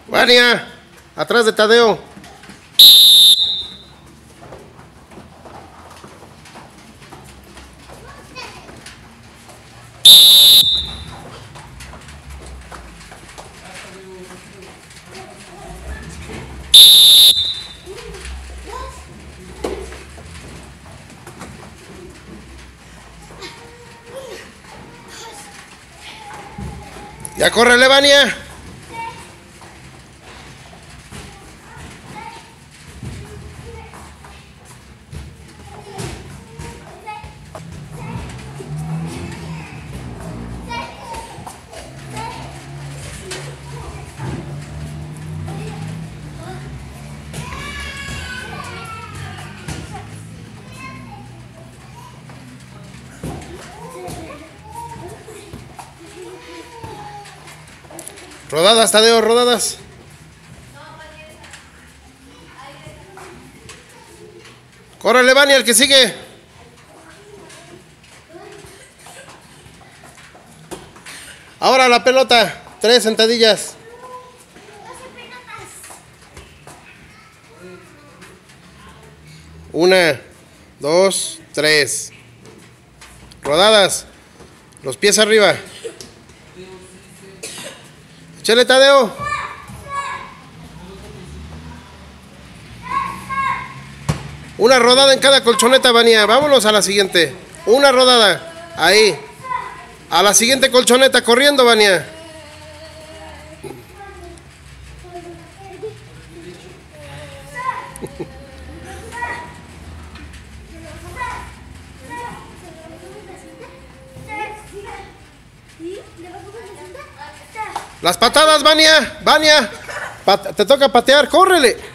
Vania, atrás de Tadeo. Ya córrele, Vania. Rodadas, Tadeo, rodadas. Córrele, Vania, el que sigue. Ahora la pelota. 3 sentadillas. 1, 2, 3. Rodadas. Los pies arriba. Échale, Tadeo. Una rodada en cada colchoneta, Vania. Vámonos a la siguiente. Una rodada. Ahí. A la siguiente colchoneta, corriendo, Vania. Las patadas, Vania. Vania. Te toca patear. Córrele.